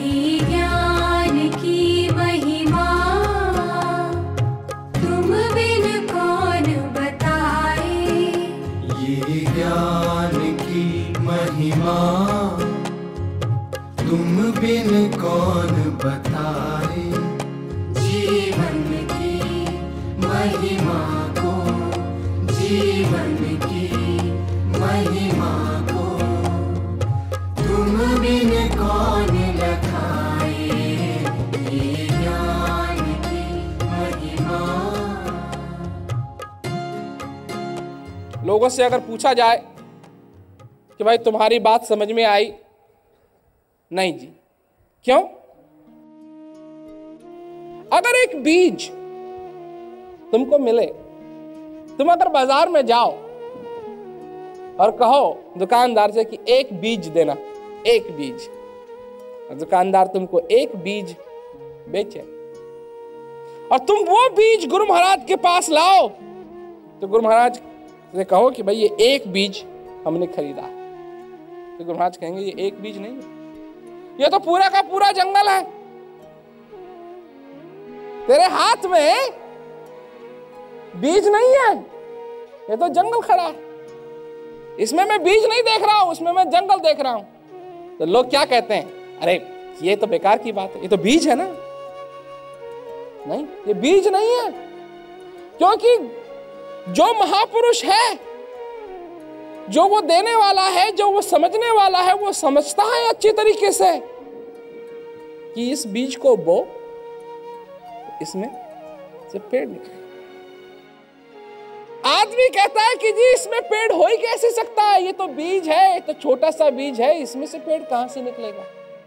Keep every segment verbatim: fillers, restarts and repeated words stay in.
ये ज्ञान की महिमा तुम बिन कौन बताए। ये ज्ञान की महिमा तुम बिन कौन बताए। जीवन की महिमा को, जीवन की महिमा को तुम बिन कौन लखाए। ये ज्ञान की महिमा। लोगों से अगर पूछा जाए कि भाई तुम्हारी बात समझ में आई? नहीं जी। क्यों? अगर एक बीज तुमको मिले, तुम अगर बाजार में जाओ और कहो दुकानदार से कि एक बीज देना, एक बीज, और दुकानदार तुमको एक बीज बेचे और तुम वो बीज गुरु महाराज के पास लाओ, तो गुरु महाराज से कहो कि भाई ये एक बीज हमने खरीदा, तो गुरु महाराज कहेंगे ये एक बीज नहीं है, ये तो पूरा का पूरा जंगल है। तेरे हाथ में बीज नहीं है, ये तो जंगल खड़ा है। इसमें मैं बीज नहीं देख रहा हूं, इसमें मैं जंगल देख रहा हूं। तो लोग क्या कहते हैं? अरे ये तो बेकार की बात है, ये तो बीज है ना। नहीं, ये बीज नहीं है, क्योंकि जो महापुरुष है, जो वो देने वाला है, जो वो समझने वाला है, वो समझता है अच्छी तरीके से कि इस बीज को बो, इसमें से पेड़ निकले। आदमी कहता है कि जी इसमें पेड़ हो ही कैसे सकता है, ये तो बीज है, ये तो छोटा सा बीज है, इसमें से पेड़ कहां से निकलेगा।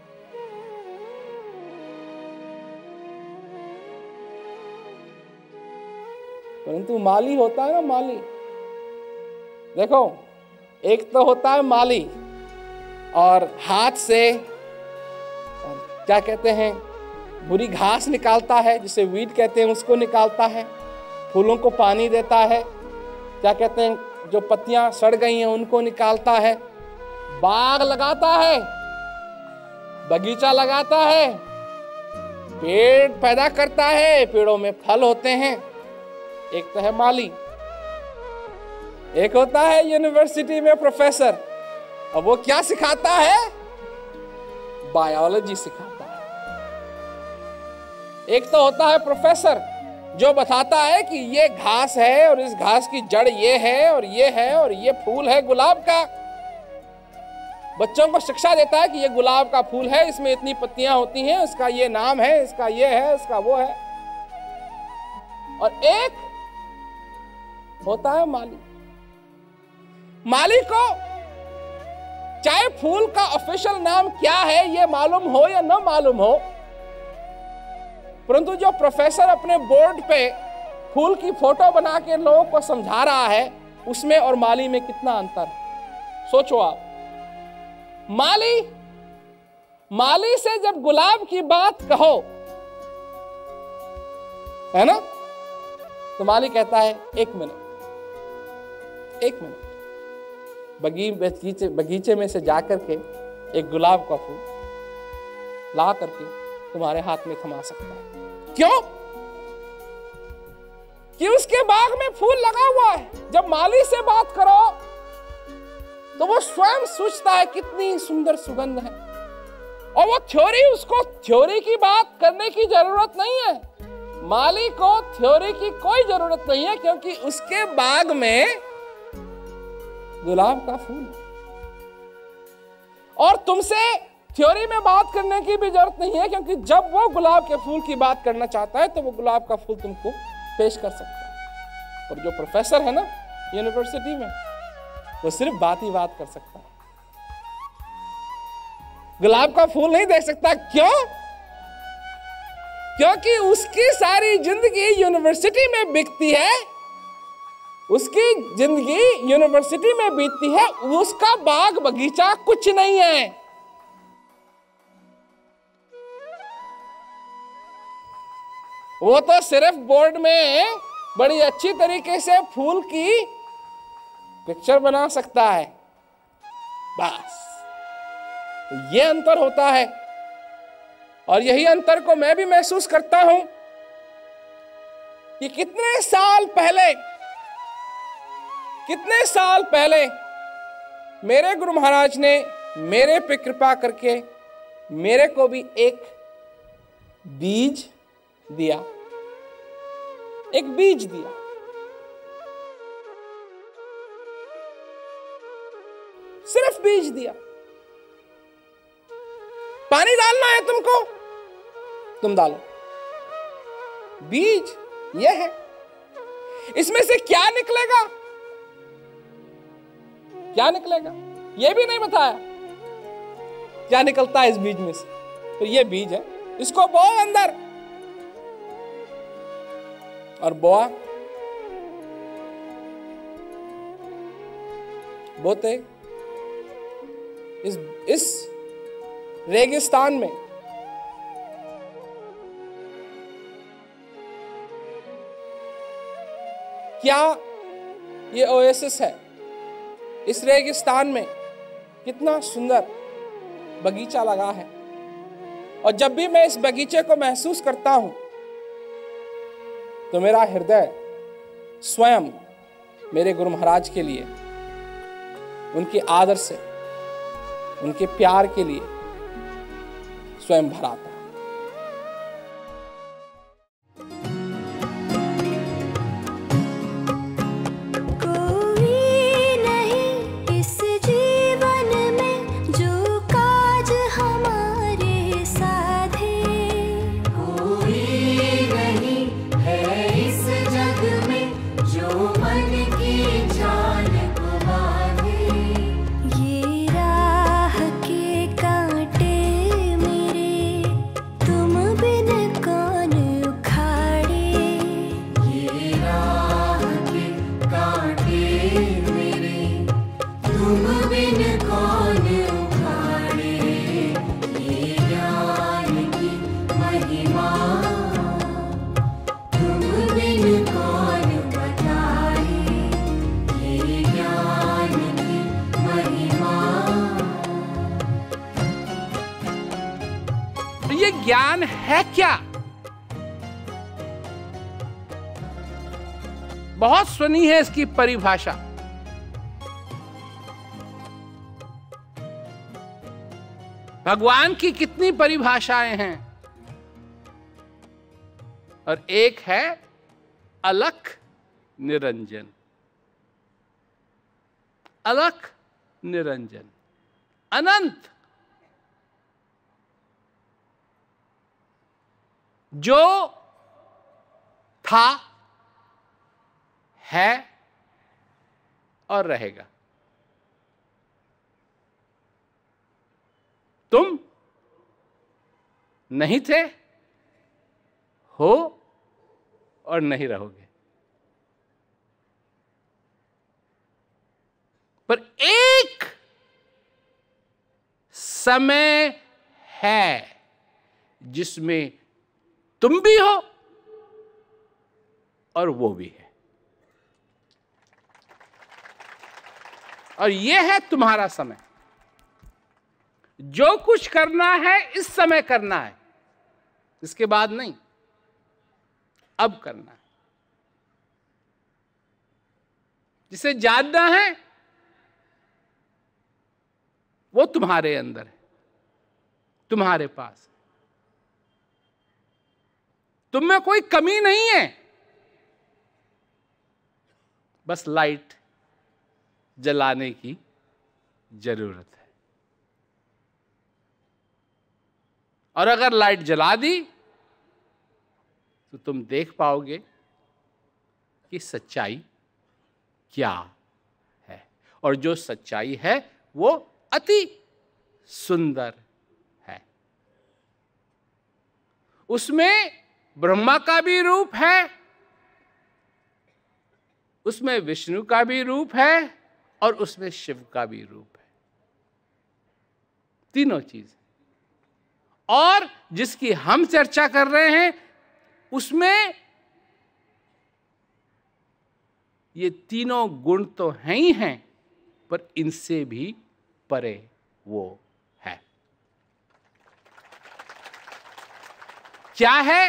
परंतु माली होता है ना, माली, देखो एक तो होता है माली और हाथ से क्या कहते हैं, बुरी घास निकालता है, जिसे वीड कहते हैं, उसको निकालता है, फूलों को पानी देता है, क्या कहते हैं, जो पत्तियां सड़ गई हैं उनको निकालता है, बाग लगाता है, बगीचा लगाता है, पेड़ पैदा करता है, पेड़ों में फल होते हैं। एक तो है माली, एक होता है यूनिवर्सिटी में प्रोफेसर, अब वो क्या सिखाता है? बायोलॉजी सिखाता है। एक तो होता है प्रोफेसर जो बताता है कि ये घास है और इस घास की जड़ ये है और ये है और ये फूल है गुलाब का। बच्चों को शिक्षा देता है कि ये गुलाब का फूल है, इसमें इतनी पत्तियां होती हैं, इसका ये नाम है, इसका ये है, इसका वो है। और एक होता है माली। माली को चाहे फूल का ऑफिशियल नाम क्या है ये मालूम हो या न मालूम हो, परंतु जो प्रोफेसर अपने बोर्ड पे फूल की फोटो बना के लोगों को समझा रहा है, उसमें और माली में कितना अंतर है। सोचो आप, माली माली से जब गुलाब की बात कहो, है ना, तो माली कहता है एक मिनट एक मिनट बगी बगीचे बगीचे में से जाकर के एक गुलाब का फूल ला करके तुम्हारे हाथ में थमा सकता है। क्यों? कि उसके बाग में फूल लगा हुआ है। जब माली से बात करो तो वो स्वयं सोचता है कितनी सुंदर सुगंध है, और वो थ्योरी, उसको थ्योरी की बात करने की जरूरत नहीं है। माली को थ्योरी की कोई जरूरत नहीं है, क्योंकि उसके बाग में गुलाब का फूल है। और तुमसे थ्योरी में बात करने की भी जरूरत नहीं है, क्योंकि जब वो गुलाब के फूल की बात करना चाहता है तो वो गुलाब का फूल तुमको पेश कर सकता है। और जो प्रोफेसर है ना यूनिवर्सिटी में, वो सिर्फ बात ही बात कर सकता है, गुलाब का फूल नहीं देख सकता। क्यों? क्योंकि उसकी सारी जिंदगी यूनिवर्सिटी में बीतती है, उसकी जिंदगी यूनिवर्सिटी में बीतती है, उसका बाग बगीचा कुछ नहीं है। वो तो सिर्फ बोर्ड में बड़ी अच्छी तरीके से फूल की पिक्चर बना सकता है, बस। ये अंतर होता है। और यही अंतर को मैं भी महसूस करता हूं कि कितने साल पहले कितने साल पहले मेरे गुरु महाराज ने मेरे पे कृपा करके मेरे को भी एक बीज दिया, एक बीज दिया। सिर्फ बीज दिया। पानी डालना है तुमको, तुम डालो। बीज यह है। इसमें से क्या निकलेगा, क्या निकलेगा यह भी नहीं बताया। क्या निकलता है इस बीज में से? तो यह बीज है, इसको बोओ अंदर। और बोआ, बोते इस इस रेगिस्तान में क्या ये ओएसिस है? इस रेगिस्तान में कितना सुंदर बगीचा लगा है। और जब भी मैं इस बगीचे को महसूस करता हूं तो मेरा हृदय स्वयं मेरे गुरु महाराज के लिए, उनके आदर से, उनके प्यार के लिए स्वयं भर आता है। ज्ञान है क्या? बहुत सुनी है इसकी परिभाषा। भगवान की कितनी परिभाषाएं हैं, और एक है अलख निरंजन। अलख निरंजन, अनंत, जो था, है और रहेगा। तुम नहीं थे, हो और नहीं रहोगे। पर एक समय है जिसमें तुम भी हो और वो भी है, और ये है तुम्हारा समय। जो कुछ करना है इस समय करना है, इसके बाद नहीं, अब करना है। जिसे जानना है वो तुम्हारे अंदर है, तुम्हारे पास। तुम में कोई कमी नहीं है, बस लाइट जलाने की जरूरत है। और अगर लाइट जला दी तो तुम देख पाओगे कि सच्चाई क्या है। और जो सच्चाई है वो अति सुंदर है। उसमें ब्रह्मा का भी रूप है, उसमें विष्णु का भी रूप है, और उसमें शिव का भी रूप है। तीनों चीज। और जिसकी हम चर्चा कर रहे हैं उसमें ये तीनों गुण तो हैं ही हैं, पर इनसे भी परे वो है। क्या है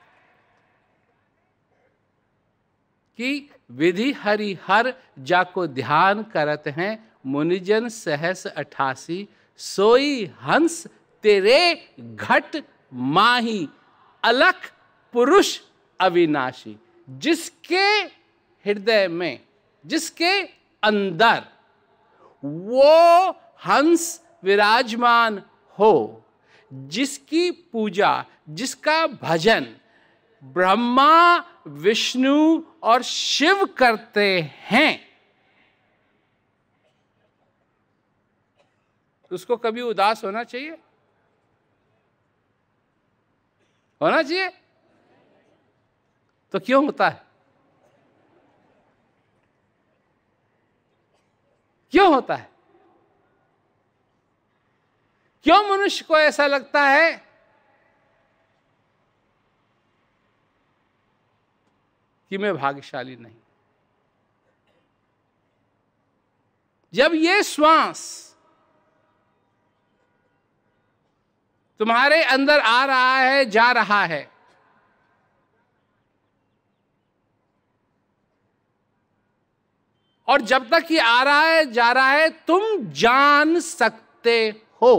कि विधि हरि हर जाको ध्यान करत हैं, मुनिजन सहस अठासी, सोई हंस तेरे घट माही, अलख पुरुष अविनाशी। जिसके हृदय में, जिसके अंदर वो हंस विराजमान हो, जिसकी पूजा, जिसका भजन ब्रह्मा, विष्णु और शिव करते हैं, उसको कभी उदास होना चाहिए? होना चाहिए? तो क्यों होता है? क्यों होता है? क्यों मनुष्य को ऐसा लगता है कि मैं भाग्यशाली नहीं? जब ये श्वास तुम्हारे अंदर आ रहा है, जा रहा है, और जब तक ये आ रहा है, जा रहा है, तुम जान सकते हो।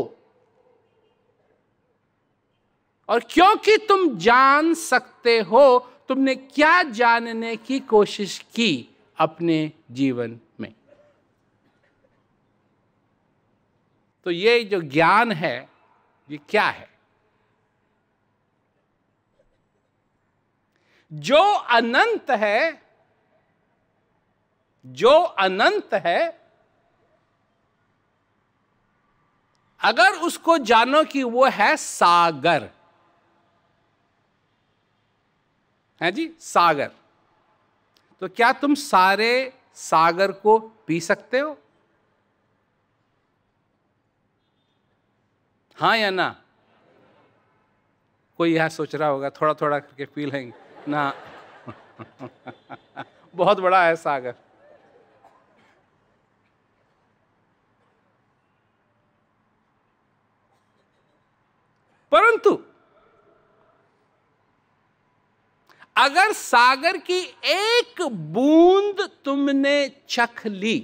और क्योंकि तुम जान सकते हो, तुमने क्या जानने की कोशिश की अपने जीवन में? तो ये जो ज्ञान है, ये क्या है? जो अनंत है, जो अनंत है, अगर उसको जानो कि वो है सागर, है जी, सागर, तो क्या तुम सारे सागर को पी सकते हो? हाँ या ना? कोई यहां सोच रहा होगा थोड़ा थोड़ा करके पी लेंगे ना। बहुत बड़ा है सागर। परंतु अगर सागर की एक बूंद तुमने चख ली,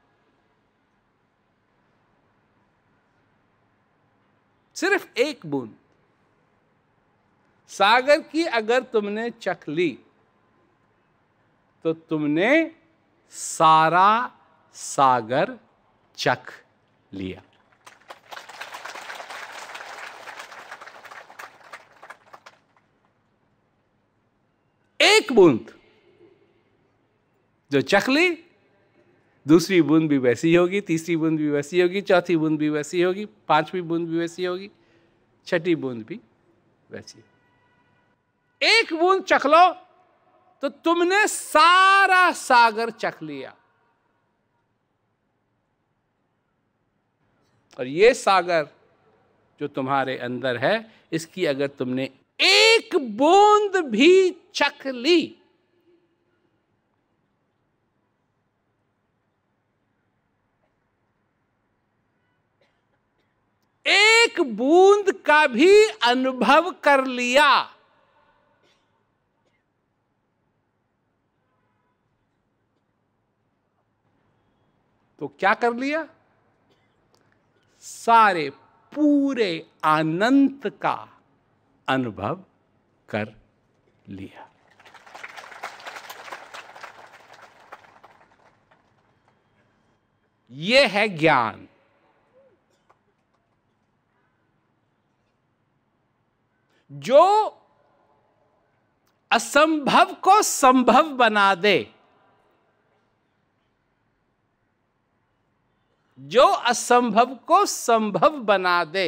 सिर्फ एक बूंद सागर की अगर तुमने चख ली, तो तुमने सारा सागर चख लिया। एक बूंद जो चख ली, दूसरी बूंद भी वैसी होगी, तीसरी बूंद भी वैसी होगी, चौथी बूंद भी वैसी होगी, पांचवी बूंद भी वैसी होगी, छठी बूंद भी वैसी। एक बूंद चख लो तो तुमने सारा सागर चख लिया। और ये सागर जो तुम्हारे अंदर है, इसकी अगर तुमने एक बूंद भी चख ली, एक बूंद का भी अनुभव कर लिया, तो क्या कर लिया? सारे पूरे अनंत का अनुभव कर लिया। यह है ज्ञान। जो असंभव को संभव बना दे, जो असंभव को संभव बना दे,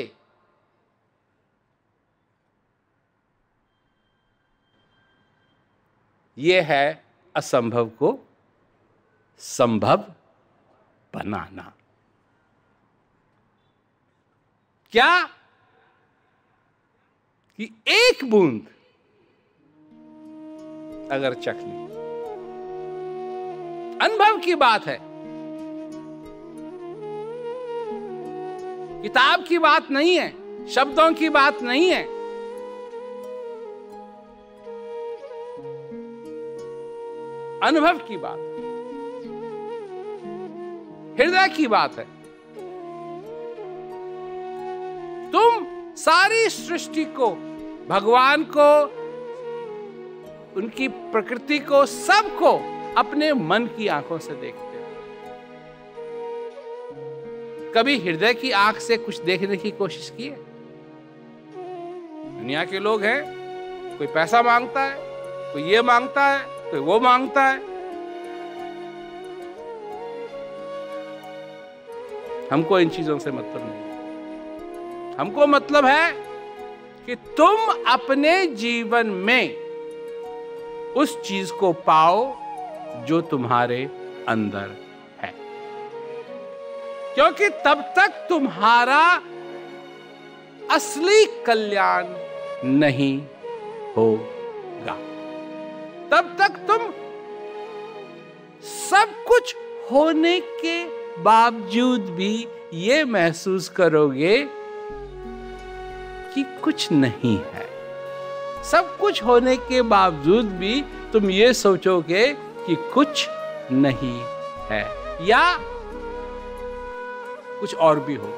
यह है असंभव को संभव बनाना। क्या? कि एक बूंद अगर चख ली, अनुभव की बात है, किताब की बात नहीं है, शब्दों की बात नहीं है, अनुभव की बात, हृदय की बात है। तुम सारी सृष्टि को, भगवान को, उनकी प्रकृति को, सबको अपने मन की आंखों से देखते हो। कभी हृदय की आंख से कुछ देखने की कोशिश की है? दुनिया के लोग हैं, कोई पैसा मांगता है, कोई ये मांगता है, कोई वो मांगता है। हमको इन चीजों से मतलब नहीं। हमको मतलब है कि तुम अपने जीवन में उस चीज को पाओ जो तुम्हारे अंदर है, क्योंकि तब तक तुम्हारा असली कल्याण नहीं होगा। तब तक तुम सब कुछ होने के बावजूद भी ये महसूस करोगे कि कुछ नहीं है। सब कुछ होने के बावजूद भी तुम ये सोचोगे कि कुछ नहीं है या कुछ और भी होगा।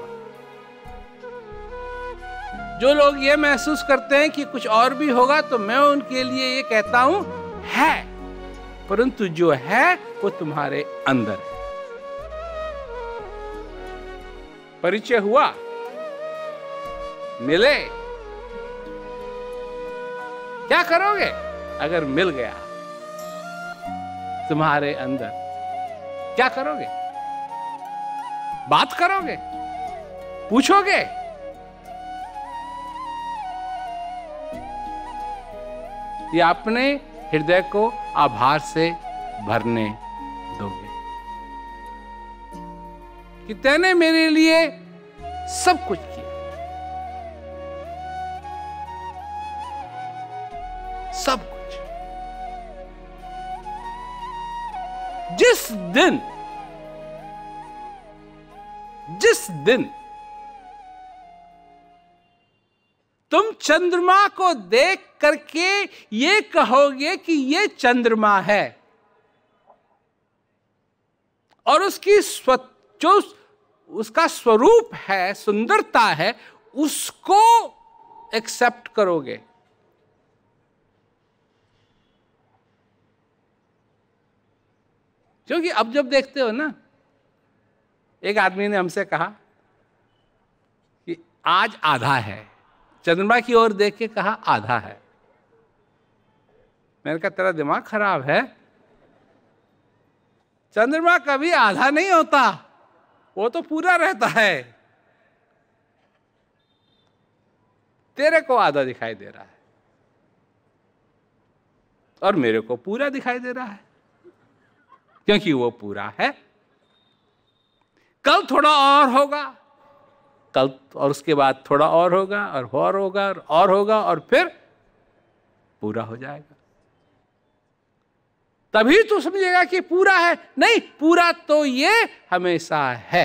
जो लोग ये महसूस करते हैं कि कुछ और भी होगा, तो मैं उनके लिए ये कहता हूं, है, परंतु जो है वो तुम्हारे अंदर है। परिचय हुआ, मिले, क्या करोगे अगर मिल गया तुम्हारे अंदर? क्या करोगे? बात करोगे? पूछोगे? या अपने हृदय को आभार से भरने दोगे कि तूने मेरे लिए सब कुछ किया, सब कुछ। जिस दिन जिस दिन तुम चंद्रमा को देख करके ये कहोगे कि ये चंद्रमा है और उसकी स्व जो उसका स्वरूप है, सुंदरता है, उसको एक्सेप्ट करोगे। क्योंकि अब जब देखते हो ना, एक आदमी ने हमसे कहा कि आज आधा है, चंद्रमा की ओर देख के कहा आधा है। मैंने कहा तेरा दिमाग खराब है, चंद्रमा कभी आधा नहीं होता, वो तो पूरा रहता है। तेरे को आधा दिखाई दे रहा है और मेरे को पूरा दिखाई दे रहा है, क्योंकि वो पूरा है। कल थोड़ा और होगा, कल और उसके बाद थोड़ा और होगा और और होगा और और होगा और फिर पूरा हो जाएगा। तभी तू समझेगा कि पूरा है। नहीं, पूरा तो ये हमेशा है।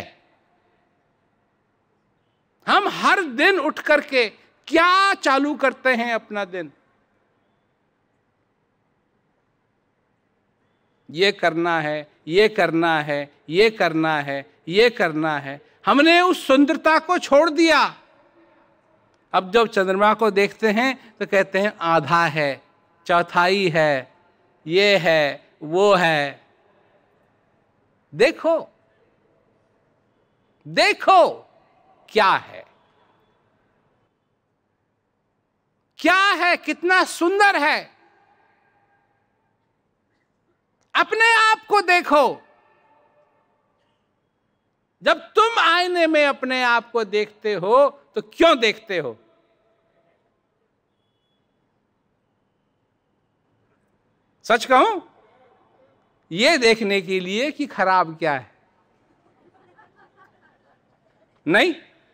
हम हर दिन उठ करके क्या चालू करते हैं अपना दिन? ये करना है, ये करना है, ये करना है, ये करना है। हमने उस सुंदरता को छोड़ दिया। अब जब चंद्रमा को देखते हैं तो कहते हैं आधा है, चौथाई है, ये है, वो है। देखो देखो क्या है, क्या है, कितना सुंदर है। अपने आप को देखो। जब तुम आईने में अपने आप को देखते हो तो क्यों देखते हो? सच कहूं, ये देखने के लिए कि खराब क्या है। नहीं,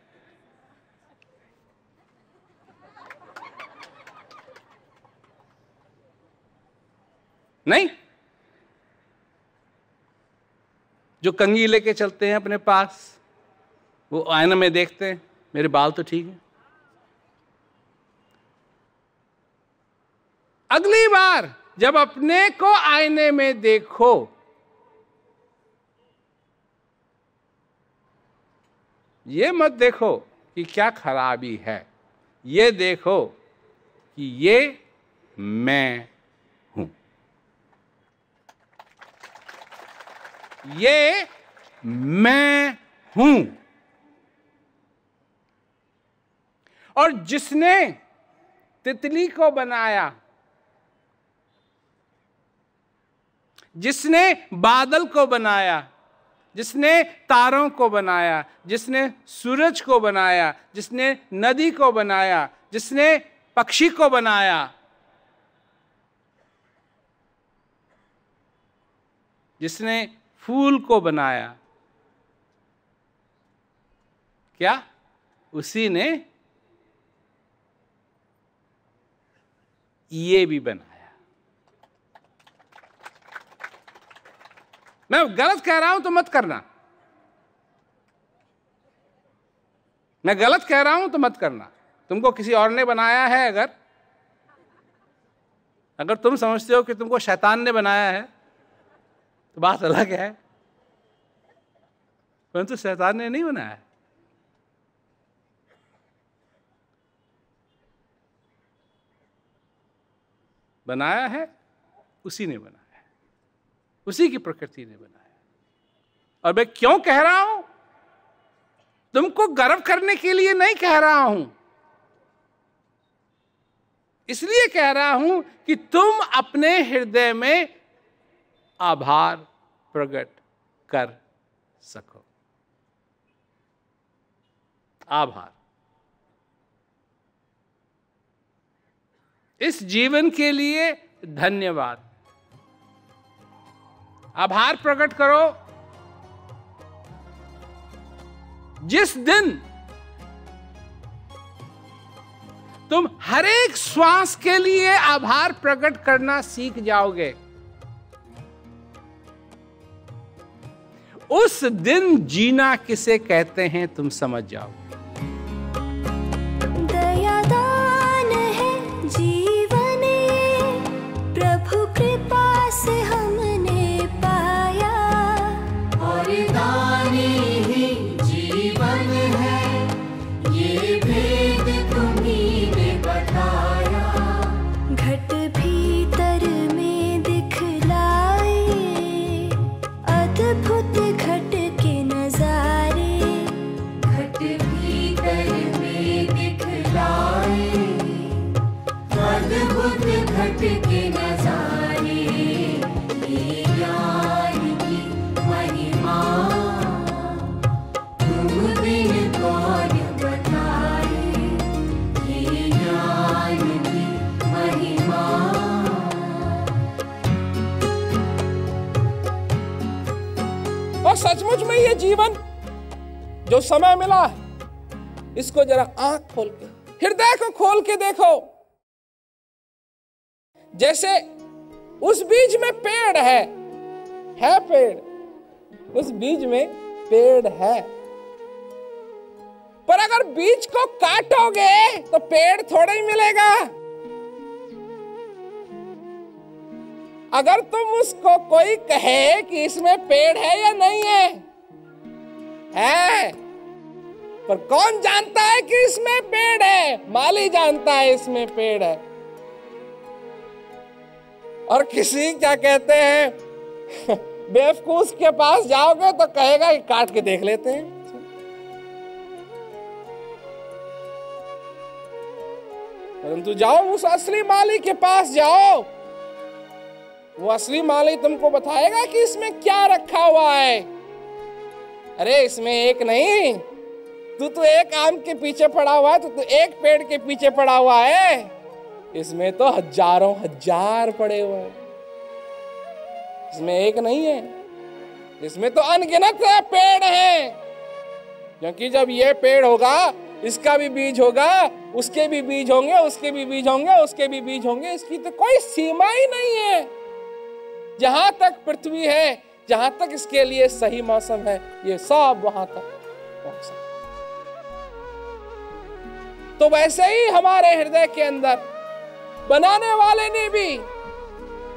नहीं। जो कंघी लेके चलते हैं अपने पास, वो आईने में देखते हैं मेरे बाल तो ठीक है। अगली बार जब अपने को आईने में देखो, ये मत देखो कि क्या खराबी है, ये देखो कि ये मैं हूं, ये मैं हूं। और जिसने तितली को बनाया, जिसने बादल को बनाया, जिसने तारों को बनाया, जिसने सूरज को बनाया, जिसने नदी को बनाया, जिसने पक्षी को बनाया, जिसने फूल को बनाया, क्या उसी ने ये भी बनाया। मैं गलत कह रहा हूं तो मत करना, मैं गलत कह रहा हूं तो मत करना। तुमको किसी और ने बनाया है, अगर अगर तुम समझते हो कि तुमको शैतान ने बनाया है तो बात अलग है, परंतु शैतान ने नहीं बनाया। बनाया है उसी ने बनाया, उसी की प्रकृति ने बनाया। और मैं क्यों कह रहा हूं? तुमको गर्व करने के लिए नहीं कह रहा हूं, इसलिए कह रहा हूं कि तुम अपने हृदय में आभार प्रकट कर सको। आभार इस जीवन के लिए धन्यवाद। आभार प्रकट करो जिस दिन तुम हर एक श्वास के लिए आभार प्रकट करना सीख जाओगे, उस दिन जीना किसे कहते हैं तुम समझ जाओगे। दयादान है जीवन, प्रभु कृपा से हमने पाया, और दानी ही जीवन है, ये भेद तुम्ही ने बताया। घट भीतर में दिखलाए, अद्भुत घट के नजारे, घट भीतर में दिखलाए, अद्भुत घट के नजारे। ये ज्ञान की महिमा तुम बिन कौन बताए। ये ज्ञान की महिमा। और सचमुच में ये जीवन जो समय मिला है, इसको जरा आंख खोल के, हृदय को खोल के देखो। जैसे उस बीज में पेड़ है, है पेड़, उस बीज में पेड़ है, पर अगर बीज को काटोगे तो पेड़ थोड़ा ही मिलेगा। अगर तुम उसको कोई कहे कि इसमें पेड़ है या नहीं है, है, पर कौन जानता है कि इसमें पेड़ है? माली जानता है इसमें पेड़ है। और किसी क्या कहते हैं बेवकूफ के पास जाओगे तो कहेगा कि काट के देख लेते हैं। परंतु जाओ उस असली माली के पास जाओ, वो असली माली तुमको बताएगा कि इसमें क्या रखा हुआ है। अरे इसमें एक नहीं, तू तो एक आम के पीछे पड़ा हुआ है, तू तो एक पेड़ के पीछे पड़ा हुआ है, इसमें तो हजारों हजार पड़े हुए हैं। इसमें एक नहीं है, इसमें तो अनगिनत है पेड़ हैं। क्योंकि जब ये पेड़ होगा, इसका भी बीज होगा, उसके भी बीज होंगे, उसके भी बीज होंगे, उसके भी बीज होंगे, इसकी तो कोई सीमा ही नहीं है। जहां तक पृथ्वी है, जहां तक इसके लिए सही मौसम है, ये सब वहां तक पहुंच सकता। तो वैसे ही हमारे हृदय के अंदर बनाने वाले ने भी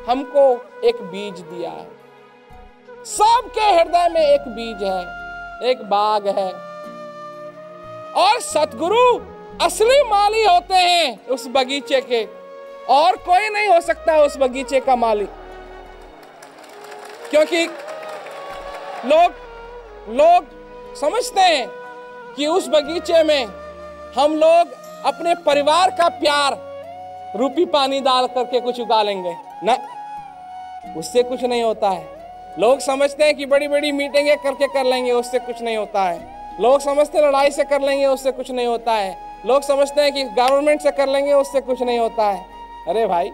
हमको एक बीज दिया है। सबके हृदय में एक बीज है, एक बाग है, और सतगुरु असली माली होते हैं उस बगीचे के, और कोई नहीं हो सकता उस बगीचे का माली। क्योंकि लोग लोग समझते हैं कि उस बगीचे में हम लोग अपने परिवार का प्यार रूपी पानी डाल करके कुछ उगा लेंगे ना, उससे कुछ नहीं होता है। लोग समझते हैं कि बड़ी बड़ी मीटिंगें करके कर लेंगे, उससे कुछ नहीं होता है। लोग समझते हैं लड़ाई से कर लेंगे, उससे कुछ नहीं होता है। लोग समझते हैं कि गवर्नमेंट से कर लेंगे, उससे कुछ नहीं होता है। अरे भाई,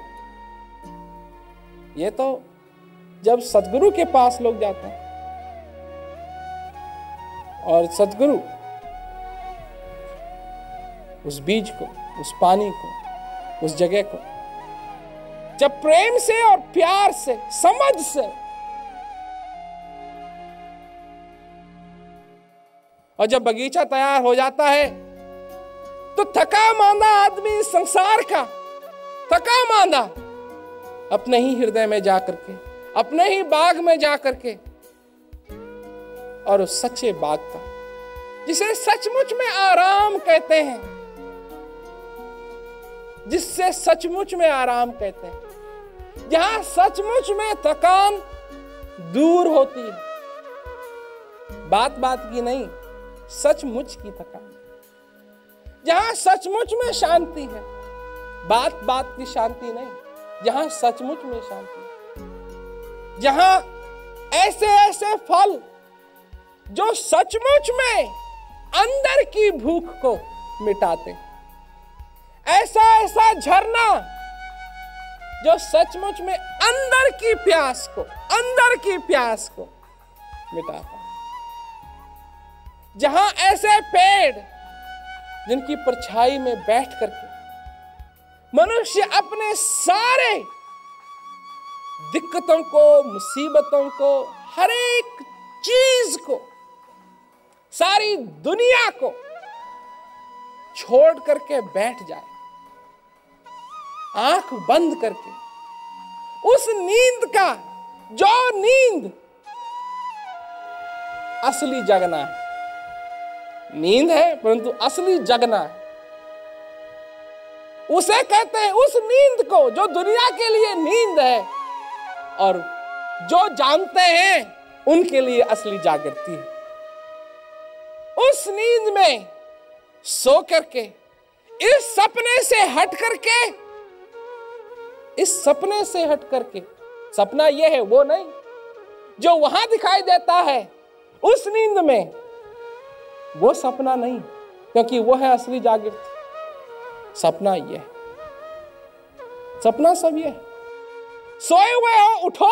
ये तो जब सतगुरु के पास लोग जाते हैं और सतगुरु उस बीज को, उस पानी को, उस जगह को जब प्रेम से और प्यार से, समझ से और जब बगीचा तैयार हो जाता है तो थका मांदा आदमी संसार का, थका मांदा अपने ही हृदय में जा करके, अपने ही बाग में जा करके, और उस सच्चे बाग का, जिसे सचमुच में आराम कहते हैं, जिससे सचमुच में आराम कहते हैं, जहां सचमुच में थकान दूर होती है, बात बात की नहीं, सचमुच की थकान, जहां सचमुच में शांति है, बात बात की शांति नहीं, जहां सचमुच में शांति है, जहां ऐसे ऐसे फल जो सचमुच में अंदर की भूख को मिटाते हैं, ऐसा ऐसा झरना जो सचमुच में अंदर की प्यास को, अंदर की प्यास को मिटाता है, जहां ऐसे पेड़ जिनकी परछाई में बैठ करके मनुष्य अपने सारे दिक्कतों को, मुसीबतों को, हर एक चीज को, सारी दुनिया को छोड़ करके बैठ जाए, आंख बंद करके, उस नींद का, जो नींद असली जगना है, नींद है परंतु असली जगना है, उसे कहते हैं, उस नींद को जो दुनिया के लिए नींद है और जो जानते हैं उनके लिए असली जागृति है। उस नींद में सो करके, इस सपने से हट करके, इस सपने से हट करके, सपना यह है वो नहीं जो वहां दिखाई देता है, उस नींद में वो सपना नहीं, क्योंकि वो है असली जागृति। सपना ये है, सपना सब ये है। सोए हुए हो, उठो,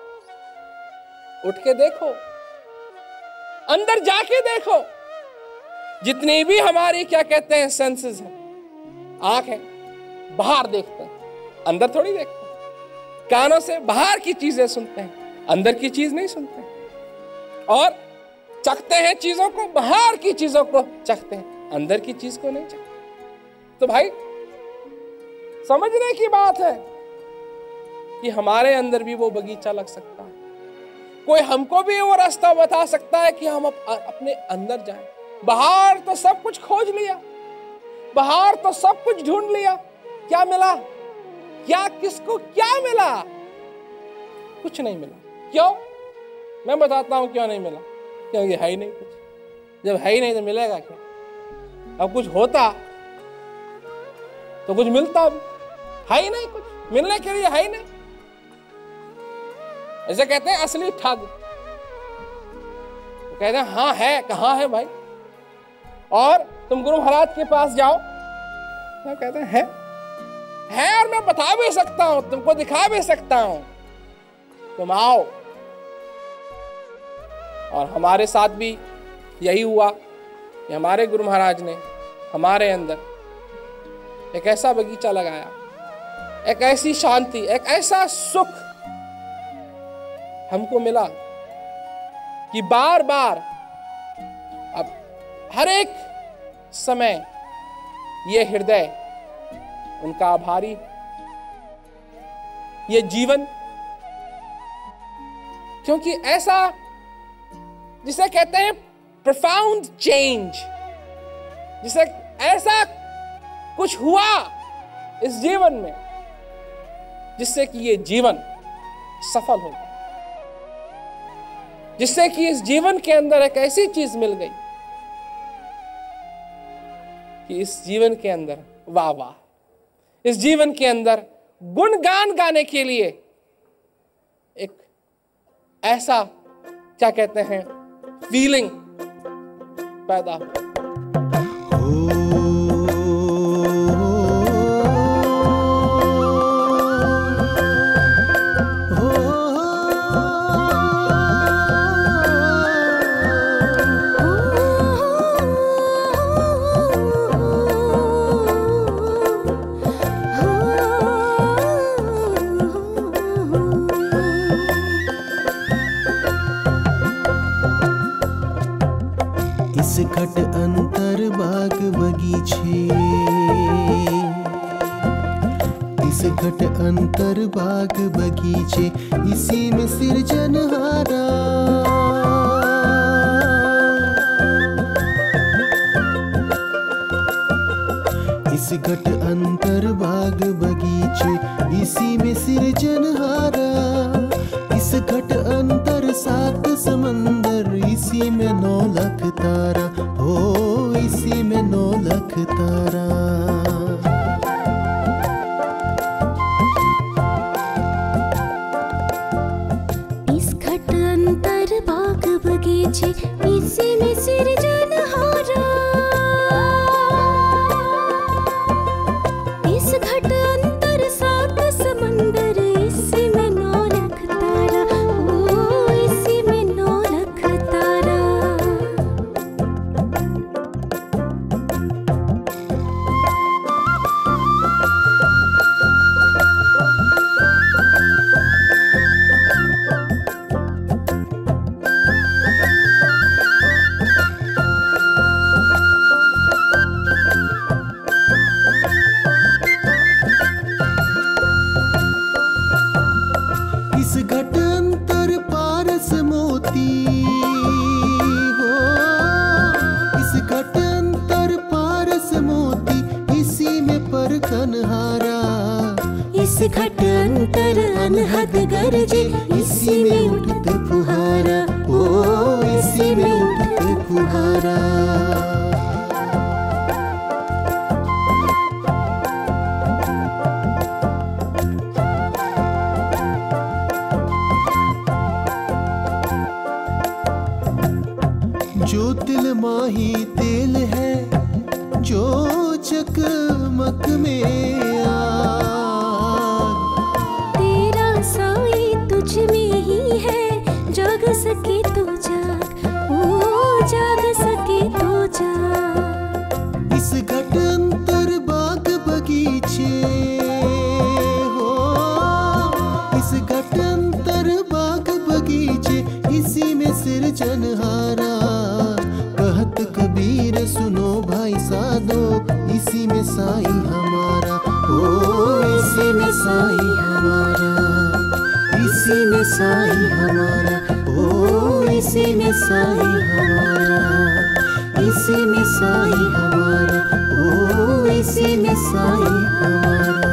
उठ के देखो, अंदर जाके देखो, जितनी भी हमारी क्या कहते हैं सेंसेस हैं, आंख है, बाहर देखते हैं, अंदर थोड़ी देखते हैं, कानों से बाहर की चीजें सुनते हैं, अंदर की चीज नहीं सुनते हैं, और चखते हैं चीजों को, बाहर की चीजों को चखते हैं, अंदर की चीज को नहीं चखते। तो भाई समझने की बात है कि हमारे अंदर भी वो बगीचा लग सकता है, कोई हमको भी वो रास्ता बता सकता है कि हम अप, अपने अंदर जाएं। बाहर तो सब कुछ खोज लिया, बाहर तो सब कुछ ढूंढ लिया, क्या मिला? क्या किसको क्या मिला? कुछ नहीं मिला। क्यों? मैं बताता हूं क्यों नहीं मिला। क्योंकि है ही नहीं कुछ। जब है ही नहीं तो मिलेगा क्या? अब कुछ होता तो कुछ मिलता भी, है ही नहीं कुछ, मिलने के लिए है ही नहीं। ऐसे कहते हैं असली ठग, तो कहते हैं हाँ है, कहाँ है भाई? और तुम गुरु महाराज के पास जाओ, तो कहते हैं है, है और मैं बता भी सकता हूं, तुमको दिखा भी सकता हूं, तुम आओ। और हमारे साथ भी यही हुआ कि हमारे गुरु महाराज ने हमारे अंदर एक ऐसा बगीचा लगाया, एक ऐसी शांति, एक ऐसा सुख हमको मिला कि बार बार अब हर एक समय ये हृदय उनका आभारी, ये जीवन क्योंकि ऐसा जिसे कहते हैं प्रोफाउंड चेंज, जिसे ऐसा कुछ हुआ इस जीवन में जिससे कि ये जीवन सफल हो गया, जिससे कि इस जीवन के अंदर एक ऐसी चीज मिल गई कि इस जीवन के अंदर वाह वाह, इस जीवन के अंदर गुणगान गाने के लिए एक ऐसा क्या कहते हैं फीलिंग पैदा हो। घट अंतर बाग बगीचे, इस घट अंतर बाग बगीचे, इसी में सृजनहारा। इस घट अंतर बाग बगीचे, इसी में सृजनहारा। इस घट अंतर सात समंदर, इसी में नौ लाख तारा, हो इसी में नौ लाख तारा। इस घट अंतर बाग बगीचे, इसी में सृजनहारा। इस घट अंतर सात समंदर, इसी में नौ लाख तारा, ओ इसी में नौ लाख तारा। इस घट अंतर पारस मोती, हो इस घट अंतर पारस मोती, इसी में परखनहारा। इस घट अंतर अनहद गरजे, इसी में उठत फुहारा, ओ इसी में उठत फुहारा। जो तिल माही तेल है, जो चकमक में आग, तेरा साई तुझ में ही है, जाग सके तो जाग, ओ जाग सके तो जाग। इस घट अंतर बाग बगीचे, हो इस घट अंतर बाग बगीचे, इसी में सृजनहारा। कहत कबीर सुनो भाई साधो, इसी में साई हमारा, ओ इसी में साई हमारा। इसी में साई हमारा, ओ इसी में साई हमारा। इसी में साई हमारा, ओ इसी में साई हमारा।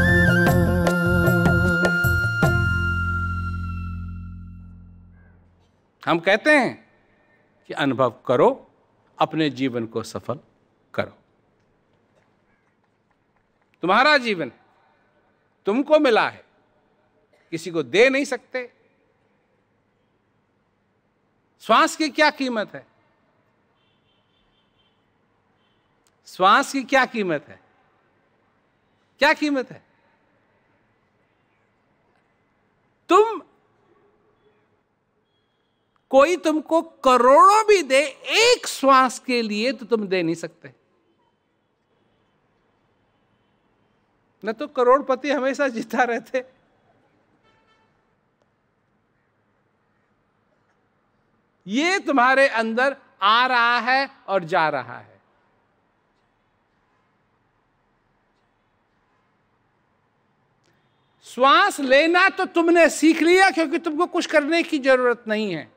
हम कहते हैं कि अनुभव करो, अपने जीवन को सफल करो। तुम्हारा जीवन तुमको मिला है, किसी को दे नहीं सकते। श्वास की क्या कीमत है? श्वास की क्या कीमत है? क्या कीमत है? तुम कोई तुमको करोड़ों भी दे एक श्वास के लिए तो तुम दे नहीं सकते। न तो करोड़पति हमेशा जीता रहते, ये तुम्हारे अंदर आ रहा है और जा रहा है। श्वास लेना तो तुमने सीख लिया क्योंकि तुमको कुछ करने की जरूरत नहीं है।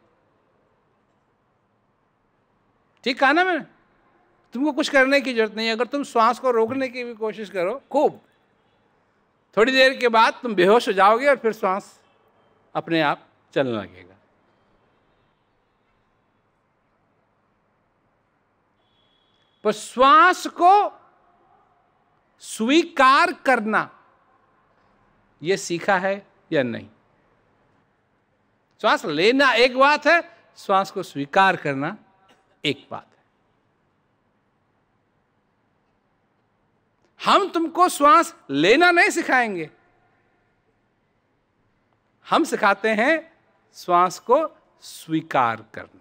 ठीक कहा ना मैंने? तुमको कुछ करने की जरूरत नहीं है। अगर तुम श्वास को रोकने की भी कोशिश करो खूब, थोड़ी देर के बाद तुम बेहोश हो जाओगे और फिर श्वास अपने आप चलने लगेगा। पर श्वास को स्वीकार करना यह सीखा है या नहीं? श्वास लेना एक बात है, श्वास को स्वीकार करना एक बात है। हम तुमको श्वास लेना नहीं सिखाएंगे, हम सिखाते हैं श्वास को स्वीकार करना।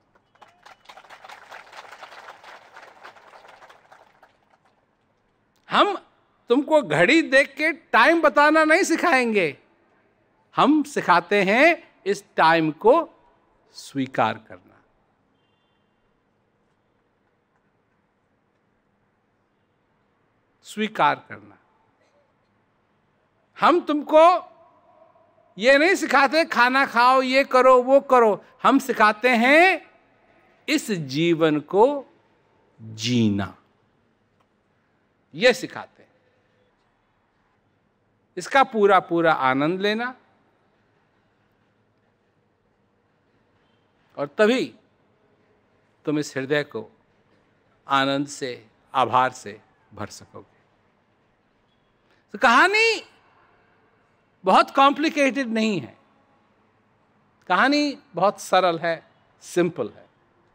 हम तुमको घड़ी देख के टाइम बताना नहीं सिखाएंगे, हम सिखाते हैं इस टाइम को स्वीकार करना। स्वीकार करना। हम तुमको ये नहीं सिखाते खाना खाओ, ये करो, वो करो, हम सिखाते हैं इस जीवन को जीना। ये सिखाते हैं, इसका पूरा पूरा आनंद लेना, और तभी तुम इस हृदय को आनंद से, आभार से भर सकोगे। तो कहानी बहुत कॉम्प्लिकेटेड नहीं है, कहानी बहुत सरल है, सिंपल है।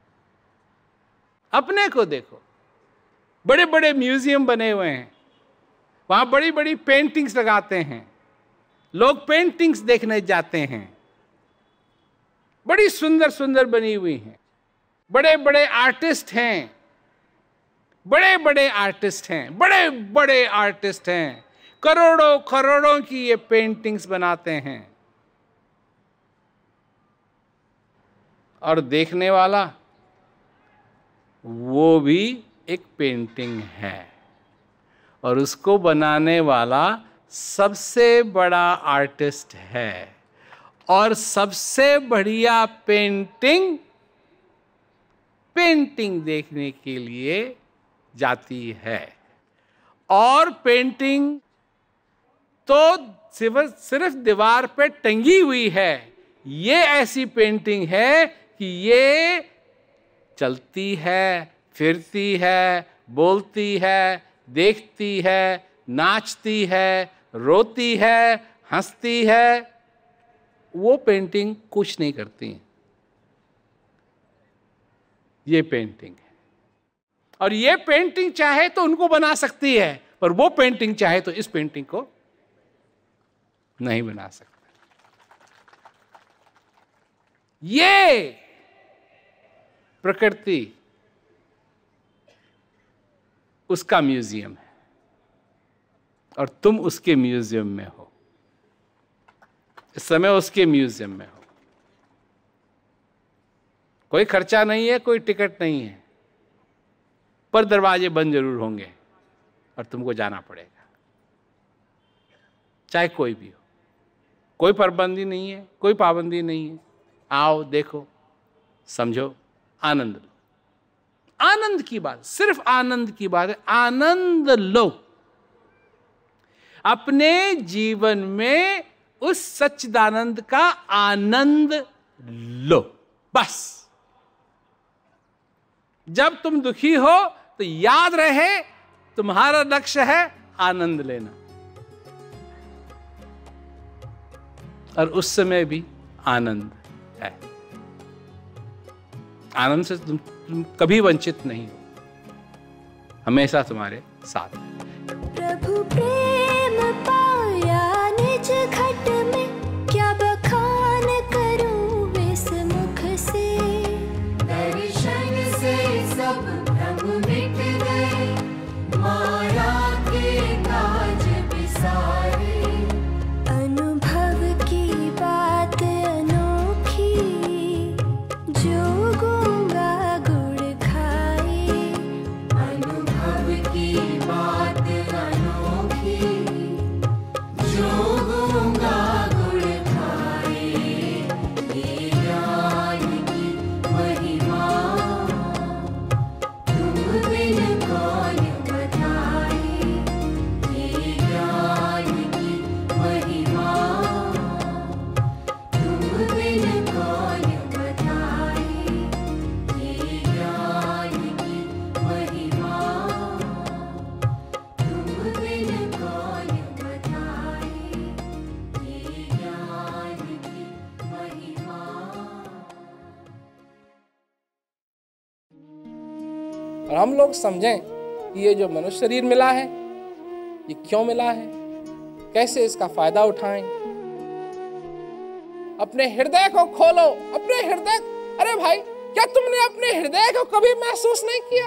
अपने को देखो, बड़े बड़े म्यूजियम बने हुए हैं, वहां बड़ी बड़ी पेंटिंग्स लगाते हैं, लोग पेंटिंग्स देखने जाते हैं, बड़ी सुंदर सुंदर बनी हुई हैं, बड़े बड़े आर्टिस्ट हैं, बड़े बड़े आर्टिस्ट हैं, बड़े बड़े आर्टिस्ट हैं, करोड़ों करोड़ों की ये पेंटिंग्स बनाते हैं। और देखने वाला वो भी एक पेंटिंग है, और उसको बनाने वाला सबसे बड़ा आर्टिस्ट है, और सबसे बढ़िया पेंटिंग पेंटिंग देखने के लिए जाती है। और पेंटिंग तो सिर्फ सिर्फ दीवार पे टंगी हुई है, ये ऐसी पेंटिंग है कि ये चलती है, फिरती है, बोलती है, देखती है, नाचती है, रोती है, हंसती है। वो पेंटिंग कुछ नहीं करती, ये पेंटिंग है। और ये पेंटिंग चाहे तो उनको बना सकती है, पर वो पेंटिंग चाहे तो इस पेंटिंग को नहीं बना सकती। ये प्रकृति उसका म्यूजियम है, और तुम उसके म्यूजियम में हो, इस समय उसके म्यूजियम में हो। कोई खर्चा नहीं है, कोई टिकट नहीं है, पर दरवाजे बंद जरूर होंगे और तुमको जाना पड़ेगा, चाहे कोई भी हो। कोई पाबंदी नहीं है, कोई पाबंदी नहीं है। आओ, देखो, समझो, आनंद लो। आनंद की बात, सिर्फ आनंद की बात है। आनंद लो, अपने जीवन में उस सच्चिदानंद का आनंद लो, बस। जब तुम दुखी हो तो याद रहे तुम्हारा लक्ष्य है आनंद लेना, और उस समय भी आनंद है। आनंद से तुम, तुम कभी वंचित नहीं हो, हमेशा तुम्हारे साथ है। प्रभु प्रेम पाया निज घट में, क्या बखान करूं इस मुख से। दर्शन से सब भ्रम मिट गए, माया के काज बिसारे। अनुभव की बात अनोखी, जो गूंगा गुड़ खाए। अनुभव की बात और हम लोग समझें कि ये जो मनुष्य शरीर मिला है ये क्यों मिला है, कैसे इसका फायदा उठाएं। अपने हृदय को खोलो, अपने हृदय। अरे भाई, क्या तुमने अपने हृदय को कभी महसूस नहीं किया?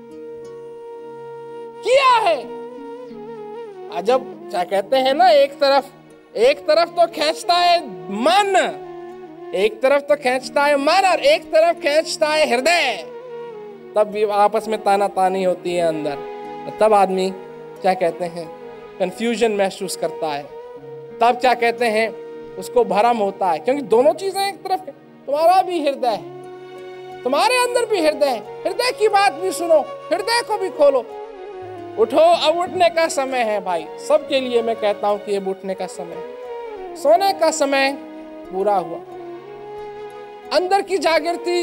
किया है। अजब, क्या कहते हैं ना, एक तरफ एक तरफ तो खींचता है मन, एक तरफ तो खींचता है मन और एक तरफ खींचता है हृदय। तब भी आपस में ताना तानी होती है अंदर। तब आदमी क्या कहते हैं कंफ्यूजन महसूस करता है। तब क्या कहते हैं उसको भरम होता है, क्योंकि दोनों चीजें एक तरफ। तुम्हारा भी हृदय है, तुम्हारे अंदर भी हृदय है। हृदय की बात भी सुनो, हृदय को भी खोलो। उठो, अब उठने का समय है भाई। सबके लिए मैं कहता हूं कि अब उठने का समय है। सोने का समय पूरा हुआ। अंदर की जागृति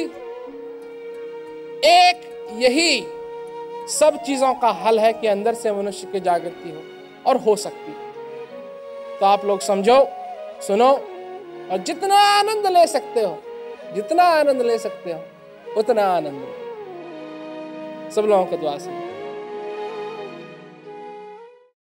एक यही सब चीजों का हल है कि अंदर से मनुष्य की जागृति हो, और हो सकती है। तो आप लोग समझो, सुनो, और जितना आनंद ले सकते हो, जितना आनंद ले सकते हो उतना आनंद लो। सब लोगों को दुआ से